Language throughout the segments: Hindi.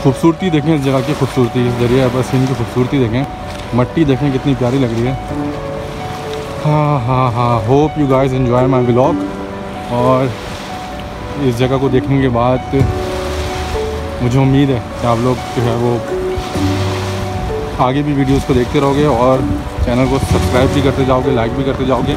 खूबसूरती देखें इस जगह की, खूबसूरती दरिया अब्बासीन की खूबसूरती देखें, मट्टी देखें कितनी प्यारी लग रही है। हाँ, hope you guys enjoy my vlog. और इस जगह को देखने के बाद मुझे उम्मीद है कि आप लोग जो है वो आगे भी वीडियोस को देखते रहोगे और चैनल को सब्सक्राइब भी करते जाओगे, लाइक भी करते जाओगे।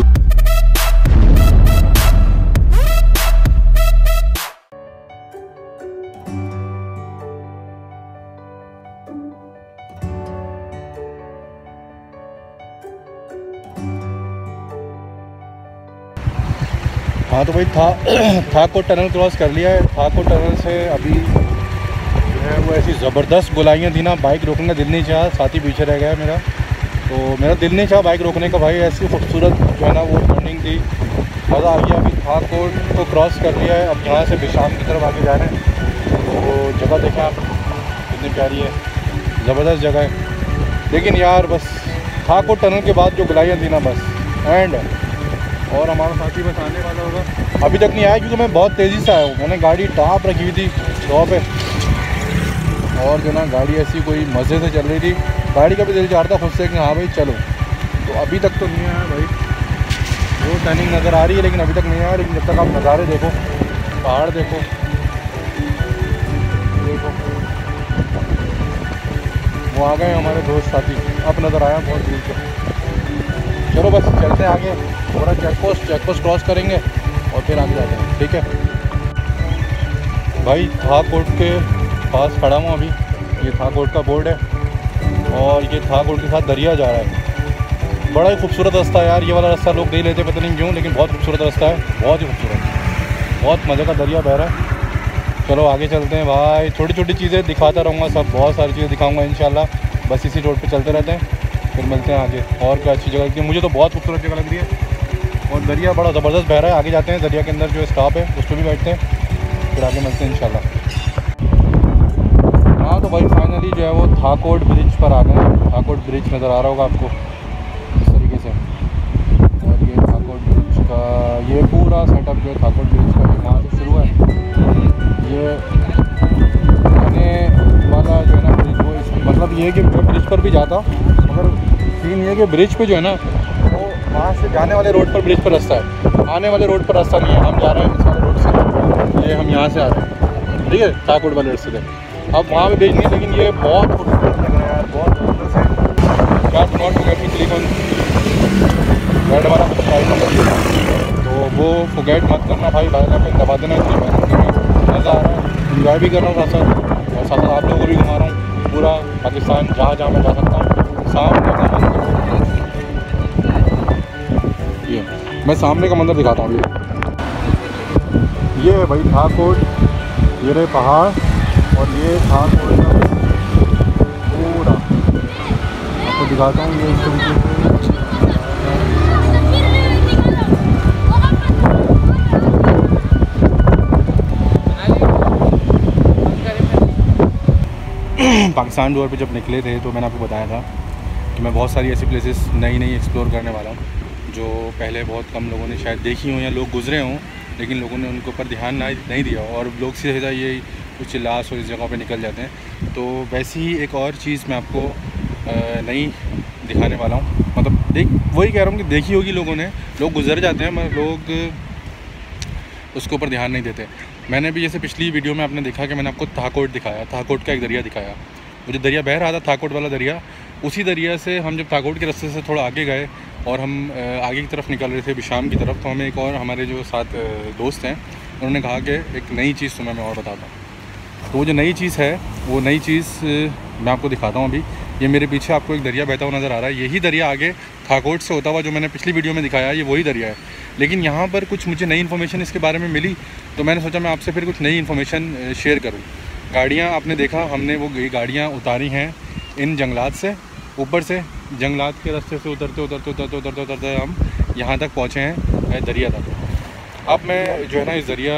हाँ तो भाई थाकोट टनल क्रॉस कर लिया है। थाकोट टनल से अभी जो है वो ऐसी ज़बरदस्त गोलाइयाँ थी ना, बाइक रोकने का दिल नहीं चाहा, साथ ही पीछे रह गया मेरा। तो मेरा दिल नहीं चाहा बाइक रोकने का भाई, ऐसी खूबसूरत जो है ना वो टर्निंग थी, मज़ा आ गया। अभी थाकोट को क्रॉस कर लिया है, अब यहाँ से बिशाम की तरफ आगे जा रहे हैं। तो जगह देखें आप कितनी प्यारी है, ज़बरदस्त जगह है। लेकिन यार बस थाकोट टनल के बाद जो गोलाइयाँ थी ना बस एंड, और हमारा साथी बस आने वाला होगा। अभी तक नहीं आया क्योंकि मैं बहुत तेज़ी से आया हूँ। मैंने गाड़ी टाप रखी हुई थी शॉप पे, और जो ना गाड़ी ऐसी कोई मज़े से चल रही थी, गाड़ी का भी दिल चाहता खुद से कि हाँ भाई चलो। तो अभी तक तो नहीं आया भाई, वो टर्निंग नज़र आ रही है लेकिन अभी तक नहीं आया। लेकिन जब तक आप नज़ारे देखो, पहाड़ देखो, वो आ गए हमारे दोस्त साथी, अब नज़र आया बहुत दूर से। चलो बस चलते हैं आगे, थोड़ा चेक पोस्ट क्रॉस करेंगे और फिर आगे जाते हैं, ठीक है भाई। थाकोट के पास खड़ा हूँ अभी, ये थाकोट का बोर्ड है और ये थाकोट के साथ दरिया जा रहा है। बड़ा ही खूबसूरत रास्ता है यार, ये वाला रास्ता लोग नहीं लेते पता नहीं क्यों, लेकिन बहुत खूबसूरत रास्ता है, बहुत ही खूबसूरत, बहुत मज़े का दरिया बह रहा है। चलो आगे चलते हैं भाई, छोटी छोटी चीज़ें दिखाता रहूँगा, सब बहुत सारी चीज़ें दिखाऊँगा इंशाल्लाह। बस इसी रोड पर चलते रहते हैं, फिर मिलते हैं आगे। और क्या अच्छी जगह लगती है मुझे, तो बहुत खूबसूरत जगह लग रही है और दरिया बड़ा ज़बरदस्त बह रहा है। आगे जाते हैं, दरिया के अंदर जो स्टॉप है उस पर भी बैठते हैं, फिर आगे मिलते हैं इंशाल्लाह। हाँ तो भाई फाइनली जो है वो थाकोट ब्रिज पर आ गए। थाकोट ब्रिज नज़र आ रहा होगा आपको इस तरीके से, और ये थाकोट ब्रिज का ये पूरा सेटअप जो है थाकोट ब्रिज का वहाँ से शुरू है। ये आने वाला जो है ना ब्रिज, वो मतलब ये कि ब्रिज पर भी जाता, मगर सीन ये कि ब्रिज पे जो है ना वो वहाँ से जाने वाले रोड पर ब्रिज पर रास्ता है, आने वाले रोड पर रास्ता नहीं है। हम जा रहे हैं इस वाले रोड से, ये हम यहाँ से आ रहे हैं, ठीक है, थाकोट वाले रास्ते से। अब वहाँ पे भेजनी है, लेकिन ये बहुत खूबसूरत लग रहा है यार, बहुत खूबसूरत है। क्या not forget to click on red वाला सब्सक्राइब नंबर, तो वो फॉरगेट मत करना भाई, भाई पे दबा देना। इतनी मेहनत की मैं मज़ा आ रहा है, इंजॉय भी कर रहा हूँ साथ साथ, और साथ साथ आप लोगों को भी घुमा रहा हूँ पूरा पाकिस्तान, जहाँ जहाँ मैं जा सकता हूँ। सामने का ये मैं सामने का मंदिर दिखाता हूँ। ये है भाई थाकोट, ये रहे पहाड़, और ये थाकोट का पूरा आपको दिखाता हूँ। ये इस तरीके से पाकिस्तान टूर पे जब निकले थे तो मैंने आपको बताया था कि मैं बहुत सारी ऐसी प्लेसेस नई एक्सप्लोर करने वाला हूँ जो पहले बहुत कम लोगों ने शायद देखी हों या लोग गुजरे हों, लेकिन लोगों ने उनके ऊपर ध्यान नहीं दिया, और लोग सीधा ये कुछ चिल्लास और इस जगह पे निकल जाते हैं। तो वैसे ही एक और चीज़ मैं आपको नई दिखाने वाला हूँ, मतलब वही कह रहा हूँ कि देखी होगी लोगों ने, लोग गुजर जाते हैं मगर लोग उसके ऊपर ध्यान नहीं देते। मैंने भी जैसे पिछली वीडियो में आपने देखा कि मैंने आपको थाकोट दिखाया, थाकोट का एक दरिया दिखाया, वो जो दरिया बह रहा था थाकोट वाला दरिया, उसी दरिया से हम जब थाकोट के रास्ते से थोड़ा आगे गए और हम आगे की तरफ निकल रहे थे बिशाम की तरफ, तो हमें एक और हमारे जो साथ दोस्त हैं उन्होंने कहा कि एक नई चीज़ तुम्हें मैं और बताता हूँ। तो वो जो नई चीज़ है, वो नई चीज़ मैं आपको दिखाता हूँ। अभी ये मेरे पीछे आपको एक दरिया बहता हुआ नज़र आ रहा है, यही दरिया आगे थाकोट से होता हुआ जो मैंने पिछली वीडियो में दिखाया, ये वही दरिया है। लेकिन यहाँ पर कुछ मुझे नई इन्फॉर्मेशन इसके बारे में मिली, तो मैंने सोचा मैं आपसे फिर कुछ नई इन्फॉर्मेशन शेयर करूँ। गाड़ियाँ आपने देखा, हमने वो गाड़ियाँ उतारी हैं इन जंगलात से, ऊपर से जंगलात के रास्ते से उतरते हम यहाँ तक पहुँचे हैं दरिया तक। अब मैं जो है ना इस दरिया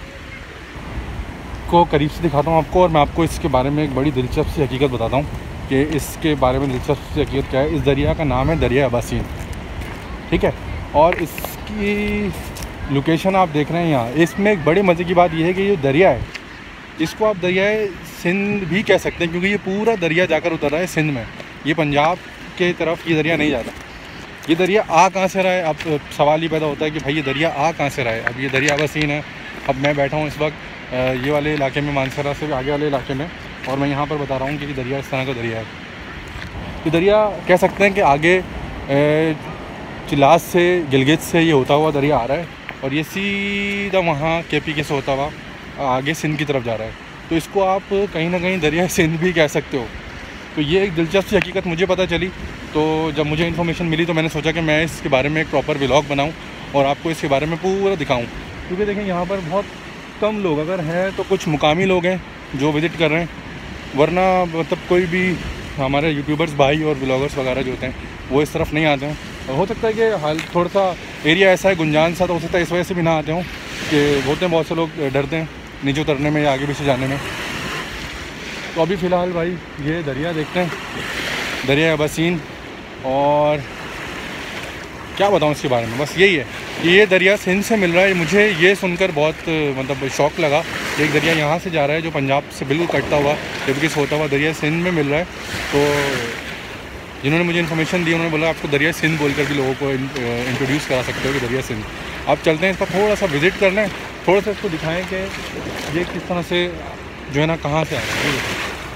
को करीब से दिखाता हूँ आपको, और मैं आपको इसके बारे में एक बड़ी दिलचस्प सी हकीकत बताता हूँ कि इसके बारे में दिलचस्प सी हकीकत क्या है। इस दरिया का नाम है दरिया अब्बासीन, ठीक है, और इसकी लोकेशन आप देख रहे हैं यहाँ। इसमें एक बड़ी मज़े की बात यह है कि ये दरिया है इसको आप दरियाए सिंध भी कह सकते हैं, क्योंकि ये पूरा दरिया जाकर उतर रहा है सिंध में। ये पंजाब के तरफ ये दरिया नहीं जाता। ये दरिया आ कहाँ से रहा है? अब सवाल ही पैदा होता है कि भाई ये दरिया आ कहाँ से रहा है। अब ये दरिया अबसीन है। अब मैं बैठा हूँ इस वक्त ये वाले इलाके में, मानसरा से आगे वाले इलाके में, और मैं यहाँ पर बता रहा हूँ कि दरिया इस तरह का दरिया है। ये दरिया कह सकते हैं कि आगे चिलास से, गिलगित से ये होता हुआ दरिया आ रहा है, और ये सीधा वहाँ KPK से होता हुआ आगे सिंध की तरफ जा रहा है। तो इसको आप कहीं ना कहीं दरिया सिंध भी कह सकते हो। तो ये एक दिलचस्प सी हकीकत मुझे पता चली। तो जब मुझे इन्फॉर्मेशन मिली तो मैंने सोचा कि मैं इसके बारे में एक प्रॉपर व्लॉग बनाऊं और आपको इसके बारे में पूरा दिखाऊं। क्योंकि देखें यहाँ पर बहुत कम लोग, अगर हैं तो कुछ मुकामी लोग हैं जो विज़िट कर रहे हैं, वरना मतलब कोई भी हमारे यूट्यूबर्स भाई और व्लॉगर्स वगैरह जो होते हैं वो इस तरफ नहीं आते हैं। और हो सकता है कि हाल थोड़ा सा एरिया ऐसा है गुंजान सा, तो हो सकता है इस वजह से भी ना आते हों कि होते हैं बहुत से लोग डरते हैं नीचे उतरने में या आगे पीछे जाने में। तो अभी फ़िलहाल भाई ये दरिया देखते हैं, दरिया अबसीन। और क्या बताऊँ इसके बारे में, बस यही है कि ये दरिया सिंध से मिल रहा है। मुझे ये सुनकर बहुत मतलब शौक़ लगा। एक दरिया यहाँ से जा रहा है जो पंजाब से बिल्कुल कटता हुआ, जबकि होता हुआ दरिया सिंध में मिल रहा है। तो जिन्होंने मुझे इन्फॉर्मेशन दी उन्होंने बोला आपको दरिया सिंध बोलकर भी लोगों को इंट्रोड्यूस करा सकते हो कि दरिया सिंध। आप चलते हैं इस पर थोड़ा सा विज़िट कर लें, थोड़ा सा इसको दिखाएं कि ये किस तरह से जो है ना कहाँ से आ रहा है।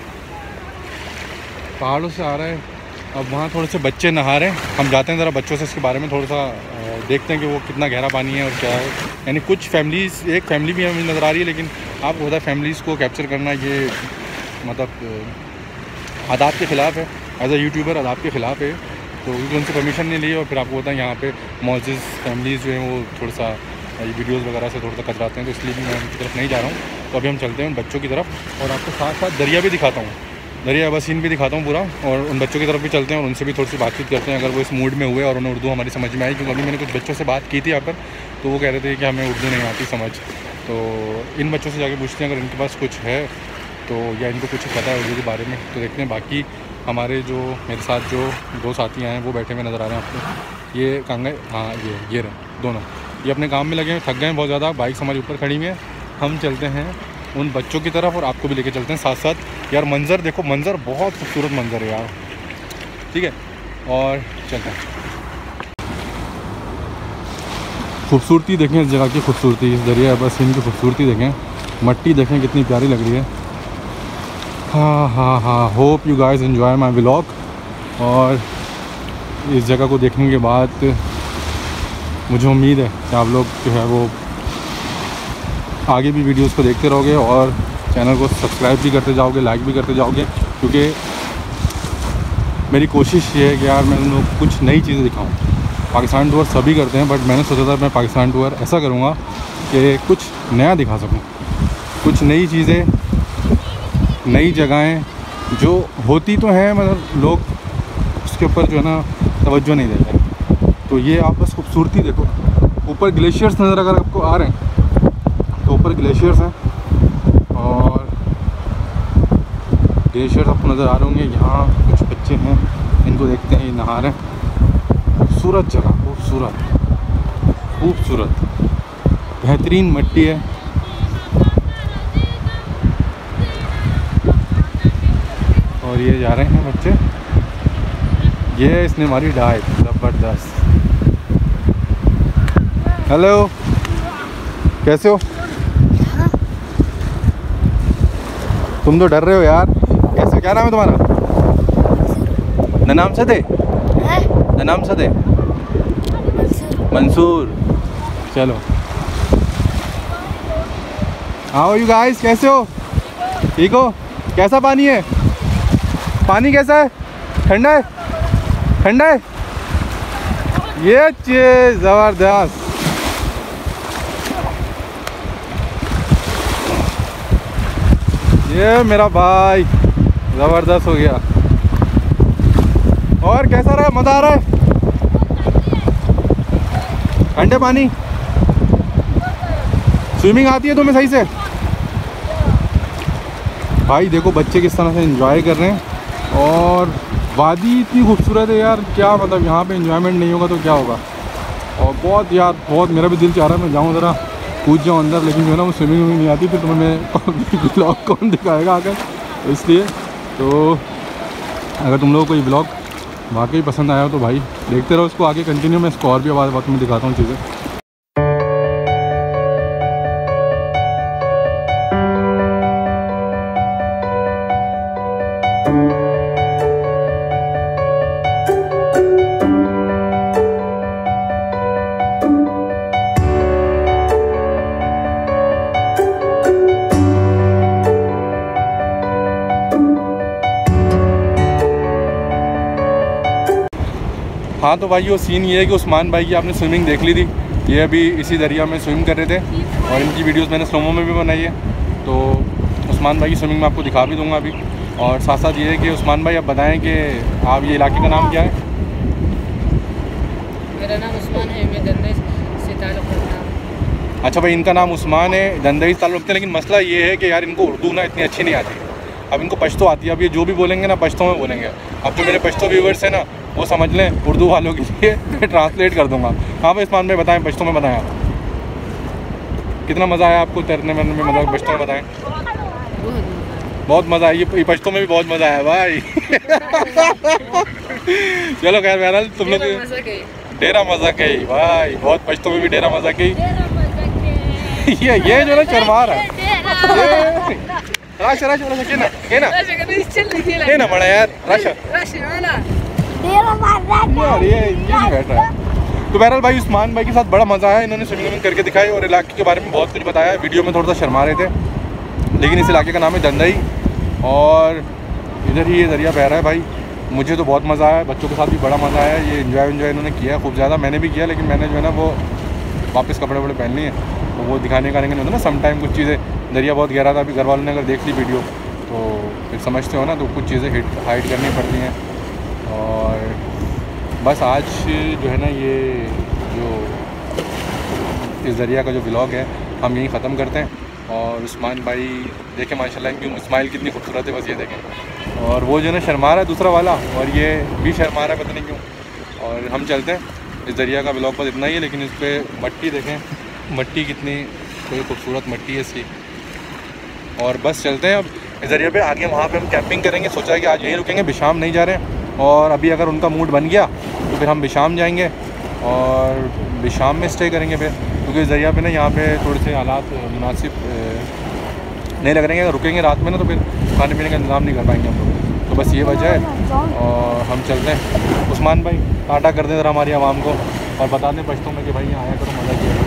पहाड़ों से आ रहा है। अब वहाँ थोड़े से बच्चे नहा रहे हैं, हम जाते हैं ज़रा बच्चों से इसके बारे में थोड़ा सा देखते हैं कि वो कितना गहरा पानी है और क्या है। यानी कुछ फैमिलीज़, एक फैमिली भी हमें नज़र आ रही है, लेकिन आपको पता है फैमिलीज़ को कैप्चर करना ये मतलब आदाब के ख़िलाफ़ है। एज अ यूट्यूबर आदाब के ख़िलाफ़ है। तो उनसे परमिशन नहीं ली और फिर आपको पता है यहाँ पे मौजूद फैमिलीज़ जो हैं वो थोड़ा सा ये वीडियोज़ वगैरह से थोड़ा सा कतराते हैं, तो इसलिए भी मैं उनकी तरफ नहीं जा रहा हूँ। तो अभी हम चलते हैं उन बच्चों की तरफ और आपको साथ साथ दरिया भी दिखाता हूँ, दरिया अबसीन भी दिखाता हूँ पूरा, और उन बच्चों की तरफ भी चलते हैं और उनसे भी थोड़ी सी बातचीत करते हैं अगर वो इस मूड में हुए और उन्हें उर्दू हमारी समझ में आई। क्योंकि अभी मैंने कुछ बच्चों से बात की थी यहाँ पर, तो वो कह रहे थे कि हमें उर्दू नहीं आती समझ। तो इन बच्चों से जाके पूछते हैं अगर इनके पास कुछ है तो, या इनको कुछ पता है उर्दू के बारे में, तो देखते हैं। बाकी हमारे जो मेरे साथ जो दो साथी आए हैं वो बैठे हुए नज़र आ रहे हैं आपको। ये कहाँ गए? हाँ ये रहे दोनों, ये अपने काम में लगे हैं, थक गए हैं बहुत ज़्यादा। बाइक हमारे ऊपर खड़ी हुई है। हम चलते हैं उन बच्चों की तरफ और आपको भी लेके चलते हैं साथ साथ। यार मंज़र देखो, मंज़र बहुत खूबसूरत मंज़र है यार। ठीक है, और चलते हैं। खूबसूरती देखें इस जगह की, खूबसूरती इस दरिया अबसीन की खूबसूरती देखें, मट्टी देखें कितनी प्यारी लग रही है। हाँ, hope you guys enjoy my vlog. और इस जगह को देखने के बाद मुझे उम्मीद है कि आप लोग जो है वो आगे भी वीडियोस को देखते रहोगे और चैनल को सब्सक्राइब भी करते जाओगे, लाइक भी करते जाओगे, क्योंकि मेरी कोशिश ये है कि यार मैं उन लोग कुछ नई चीज़ें दिखाऊं। पाकिस्तान टूर सभी करते हैं, बट मैंने सोचा था मैं पाकिस्तान टूर ऐसा करूँगा कि कुछ नया दिखा सकूँ, कुछ नई चीज़ें, नई जगहें जो होती तो हैं मतलब लोग उसके ऊपर जो है ना तवज्जो नहीं देते। तो ये आप बस खूबसूरती देखो, ऊपर ग्लेशियर्स नज़र अगर आपको आ रहे हैं तो ऊपर ग्लेशियर्स हैं, और ग्लेशियर्स आपको नज़र आ रहे होंगे। यहाँ कुछ बच्चे हैं, इनको देखते हैं, ये नहा रहे हैं। खूबसूरत जगह, खूबसूरत बेहतरीन मट्टी है। और ये जा रहे हैं बच्चे, ये इसने हमारी डाइट ज़बरदस्त। हेलो, कैसे हो? तुम तो डर रहे हो यार। कैसे, क्या नाम है तुम्हारा? नाम सदे, नाम सदे, मंसूर। चलो, हाउ आर यू गाइस, कैसे हो? ठीक हो? कैसा पानी है? पानी कैसा है? ठंडा है? ठंडा है? ये चीज़ ज़बरदस्त। ये मेरा भाई ज़बरदस्त हो गया। और कैसा रहा? मज़ा आ रहा है? ठंडे पानी, स्विमिंग आती है तुम्हें सही से? भाई देखो बच्चे किस तरह से एंजॉय कर रहे हैं, और वादी इतनी खूबसूरत है यार, क्या मतलब यहाँ पे एंजॉयमेंट नहीं होगा तो क्या होगा। और बहुत यार बहुत मेरा भी दिल चाह रहा है मैं जाऊँ ज़रा कूद जाओ अंदर, लेकिन जो है ना वो स्विमिंग नहीं आती, फिर तुम्हें मैं ब्लॉग कौन दिखाएगा आकर, इसलिए तो अगर तुम लोगों को ये ब्लॉग वाकई पसंद आया हो तो भाई देखते रहो इसको आगे कंटिन्यू। मैं इसको और भी वक्त में दिखाता हूँ चीज़ें। हाँ तो भाई वो सीन ये है कि उस्मान भाई की आपने स्विमिंग देख ली थी, ये अभी इसी दरिया में स्विम कर रहे थे और इनकी वीडियोस मैंने स्लोमो में भी बनाई है, तो उस्मान भाई की स्विमिंग मैं आपको दिखा भी दूंगा अभी। और साथ साथ ये है कि उस्मान भाई आप बताएं कि आप ये इलाके का नाम क्या है? मेरा नाम उस्मान है, मैं दंदेई से ताल्लुक़ रखता हूँ। अच्छा भाई, इनका नाम उस्मान है, दंदेई से ताल्लुक़ रखते हैं, लेकिन मसला ये है कि यार इनको उर्दू ना इतनी अच्छी नहीं आती। अब इनको पश्तो आती है, अब ये जो भी बोलेंगे ना पश्तो में बोलेंगे। अब जो मेरे पश्तो व्यूवर्स हैं ना वो समझ लें उर्दू वालों के लिए मैं ट्रांसलेट कर दूंगा। हाँ भाई उस्मान भाई बताएं, पश्तो में बताएं आप कितना मज़ा आया आपको तैरने में मज़ा, पश्तो में बताएं। बहुत मज़ा आया, ये पश्तो में भी बहुत मज़ा आया भाई। चलो खैर बहरहाल तुम लोग डेरा मज़ा कही भाई, बहुत पश्तो में भी डेरा मज़ा कही। ये जो ना शर्मा रहा है राशा राशा राशा के ना बड़ा यार राशा यार ये नहीं बैठ रहा है। तो बहरहाल भाई उस्मान भाई के साथ बड़ा मज़ा आया, इन्होंने स्विमिंग करके दिखाई और इलाके के बारे में बहुत कुछ बताया। वीडियो में थोड़ा सा शर्मा रहे थे, लेकिन इस इलाके का नाम है दंदेई और इधर ही ये दरिया बह रहा है भाई। मुझे तो बहुत मज़ा आया, बच्चों के साथ भी बड़ा मज़ा आया, ये इन्जॉय इन्होंने किया खूब ज़्यादा, मैंने भी किया, लेकिन मैंने जो है ना वो वापस कपड़े वपड़े पहन लिए, तो वो दिखाने का नहीं होता ना सम टाइम कुछ चीज़ें। दरिया बहुत गहरा था, अभी घर वालों ने अगर देख ली वीडियो तो फिर समझते हो ना, तो कुछ चीज़ें हाइड करनी पड़ती हैं। और बस आज जो है ना ये जो इस दरिया का जो व्लॉग है हम यहीं ख़त्म करते हैं। और उस्मान भाई देखें माशाल्लाह इनकी स्माइल कितनी खूबसूरत है, बस ये देखें। और वो जो है ना शर्मा रहा है दूसरा वाला, और ये भी शर्मा रहा है पता नहीं क्यों। और हम चलते हैं, इस दरिया का व्लॉग बस इतना ही है, लेकिन इस पर मट्टी देखें, मट्टी कितनी कोई खूबसूरत मट्टी है इसकी। और बस चलते हैं अब इस दरिया पे आगे, वहाँ पे हम कैंपिंग करेंगे। सोचा है कि आज यहीं रुकेंगे, बिशाम नहीं जा रहे हैं। और अभी अगर उनका मूड बन गया तो फिर हम बिशाम जाएंगे और बिशाम में स्टे करेंगे फिर, क्योंकि इस दरिया पे ना यहाँ पे थोड़े से हालात मुनासिब नहीं लग रहे हैं। अगर रुकेंगे रात में ना तो फिर खाने पीने का इंतज़ाम नहीं कर पाएंगे हम लोग, तो बस ये वजह है। और हम चलते हैं। उस्मान भाई टाटा कर दें ज़रा हमारी आवाम को और बता दें पश्तों में कि भाई यहाँ आया करो, मज़ा किया।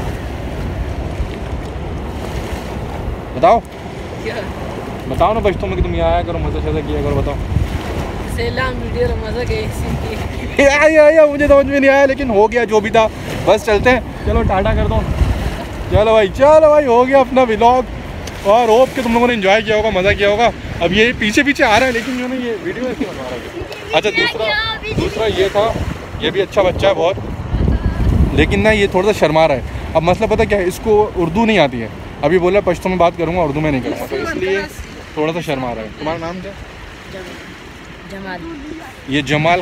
बताओ बताओ ना पश्तों में कि तुम यहाँ आया करो, मज़ा शज़ा किया करो, बताओ। सलाम वीडियो मज़ा गई या मुझे समझ में नहीं आया, लेकिन हो गया जो भी था। बस चलते हैं, चलो टाटा कर दो। चलो भाई हो गया अपना व्लॉग, और होप कि तुम लोगों ने एंजॉय किया होगा, मज़ा किया होगा। अब ये पीछे पीछे आ रहा है, लेकिन जो ना ये वीडियो ऐसे बना रहा है। अच्छा दूसरा ये था, ये भी अच्छा बच्चा है बहुत, लेकिन ना ये थोड़ा सा शर्मा रहा है। अब मसला पता क्या है, इसको उर्दू नहीं आती है। अभी बोला पश्तो में बात करूँगा, उर्दू में नहीं करूँगा, तो इसलिए थोड़ा सा शर्मा रहा है। तुम्हारा नाम क्या? जमाल। ये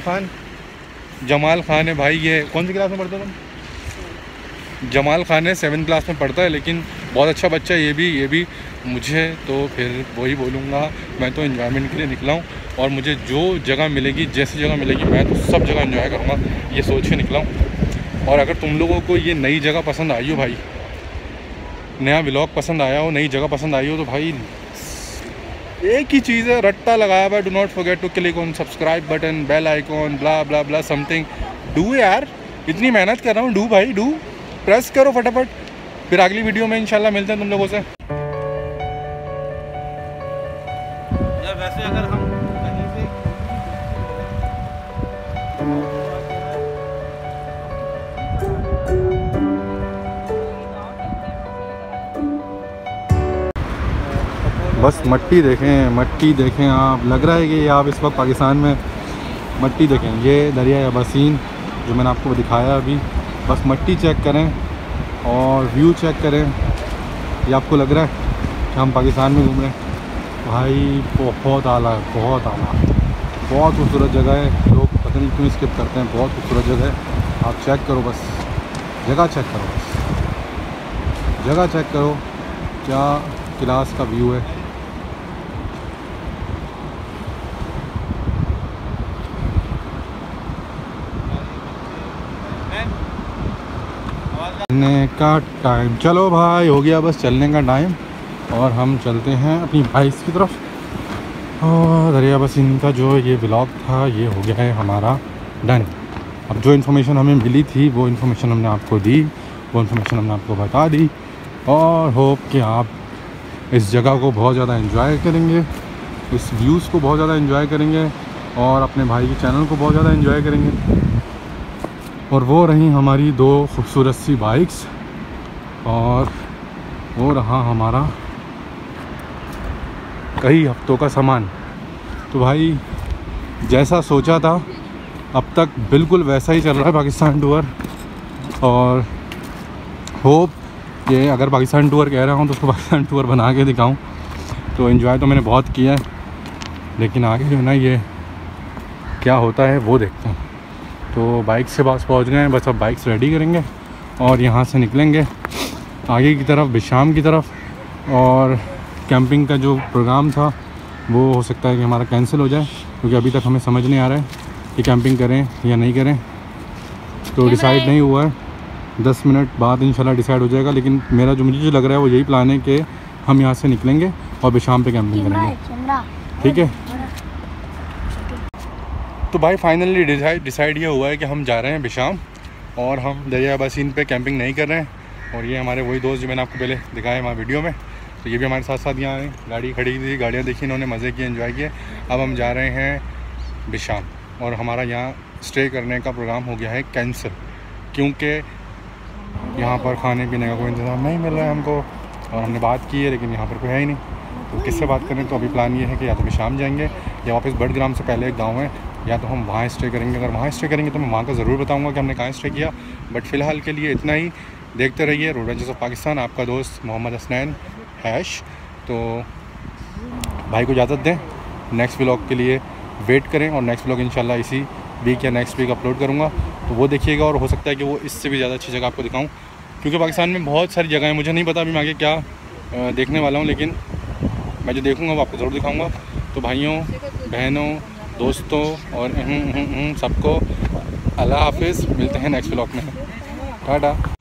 जमाल खान है भाई। ये कौन सी क्लास में पढ़ते हो तुम? जमाल खान है, 7th क्लास में पढ़ता है, लेकिन बहुत अच्छा बच्चा है ये भी। मुझे तो फिर वही बोलूँगा, मैं तो एंजॉयमेंट के लिए निकला हूँ, और मुझे जो जगह मिलेगी, जैसी जगह मिलेगी, मैं तो सब जगह एंजॉय करूँगा, ये सोच के निकला हूँ। और अगर तुम लोगों को ये नई जगह पसंद आई हो भाई, नया व्लॉग पसंद आया हो, नई जगह पसंद आई हो, तो भाई एक ही चीज़ है, रट्टा लगाया हुआ, do not forget to click on subscribe button, bell icon, blah blah blah something. Do यार, इतनी मेहनत कर रहा हूँ, डू भाई डू, प्रेस करो फटाफट। फिर अगली वीडियो में इंशाल्लाह मिलते हैं तुम लोगों से। यार वैसे अगर हम कहीं से बस मट्टी देखें आप, लग रहा है कि आप इस वक्त पाकिस्तान में। मट्टी देखें, ये दरिया याबसीन जो मैंने आपको दिखाया अभी, बस मट्टी चेक करें और व्यू चेक करें, ये आपको लग रहा है कि हम पाकिस्तान में घूम रहे हैं। भाई बहुत आला है, बहुत आला, बहुत खूबसूरत जगह है। लोग पता नहीं क्यों स्किप करते हैं, बहुत खूबसूरत जगह है। आप चेक करो, बस जगह चेक करो बस। जगह चेक करो क्या क्लास का व्यू है। चलने का टाइम, चलो भाई हो गया बस चलने का टाइम, और हम चलते हैं अपनी बाइक्स की तरफ। और दरिया बसीन का जो ये व्लॉग था ये हो गया है हमारा डन। अब जो इन्फॉर्मेशन हमें मिली थी वो इन्फॉर्मेशन हमने आपको दी, वो इन्फॉर्मेशन हमने आपको बता दी, और होप कि आप इस जगह को बहुत ज़्यादा एंजॉय करेंगे, इस व्यूज़ को बहुत ज़्यादा एंजॉय करेंगे, और अपने भाई के चैनल को बहुत ज़्यादा एंजॉय करेंगे। और वो रही हमारी 2 खूबसूरत सी बाइक्स, और वो रहा हमारा कई हफ्तों का सामान। तो भाई जैसा सोचा था अब तक बिल्कुल वैसा ही चल रहा है पाकिस्तान टूर। और होप कि अगर पाकिस्तान टूर कह रहा हूँ तो उसको पाकिस्तान टूर बना के दिखाऊँ। तो एंजॉय तो मैंने बहुत किया है, लेकिन आगे जो है ना ये क्या होता है वो देखते हैं। तो बाइक से पास पहुँच गए हैं, बस अब बाइक्स रेडी करेंगे और यहाँ से निकलेंगे आगे की तरफ, बिशाम की तरफ। और कैंपिंग का जो प्रोग्राम था वो हो सकता है कि हमारा कैंसिल हो जाए, क्योंकि अभी तक हमें समझ नहीं आ रहा है कि कैंपिंग करें या नहीं करें। तो डिसाइड नहीं हुआ है, 10 मिनट बाद इंशाल्लाह डिसाइड हो जाएगा। लेकिन मुझे जो लग रहा है वो यही प्लान है कि हम यहाँ से निकलेंगे और बिशाम पे कैंपिंग करेंगे, ठीक है। तो भाई फाइनली डिसाइड ये हुआ है कि हम जा रहे हैं बिशाम, और हम दरिया बसीन पे कैंपिंग नहीं कर रहे हैं। और ये हमारे वही दोस्त जो मैंने आपको पहले दिखाया हमारे वीडियो में, तो ये भी हमारे साथ साथ यहाँ आए, गाड़ी खड़ी थी, गाड़ियाँ देखी इन्होंने, मज़े किए, एंजॉय किए। अब हम जा रहे हैं बिशाम, और हमारा यहाँ स्टे करने का प्रोग्राम हो गया है कैंसिल, क्योंकि यहाँ पर खाने पीने का कोई इंतज़ाम नहीं मिल रहा है हमको। और हमने बात की है लेकिन यहाँ पर कोई है ही नहीं, तो किससे बात करें। तो अभी प्लान ये है कि या तो बिशाम जाएंगे या वापस बडग्राम से पहले एक गाँव है, या तो हम वहाँ स्टे करेंगे। अगर वहाँ स्टे करेंगे तो मैं वहाँ का ज़रूर बताऊँगा कि हमने कहाँ स्टे किया। बट फ़िलहाल के लिए इतना ही। देखते रहिए रोड एडवेंचर्स ऑफ पाकिस्तान, आपका दोस्त मोहम्मद हसनैन हैश। तो भाई को इजाज़त दें, नेक्स्ट व्लॉग के लिए वेट करें, और नेक्स्ट व्लॉग इंशाल्लाह इसी वीक या नेक्स्ट वीक अपलोड करूँगा, तो वो देखिएगा। और हो सकता है कि वो इससे भी ज़्यादा अच्छी जगह आपको दिखाऊँ, क्योंकि पाकिस्तान में बहुत सारी जगह हैं, मुझे नहीं पता अभी मैं आगे क्या देखने वाला हूँ, लेकिन मैं जो देखूँगा वो आपको ज़रूर दिखाऊँगा। तो भाइयों बहनों दोस्तों और सबको अल्लाह हाफिज़, मिलते हैं नेक्स्ट व्लॉग में, टाटा।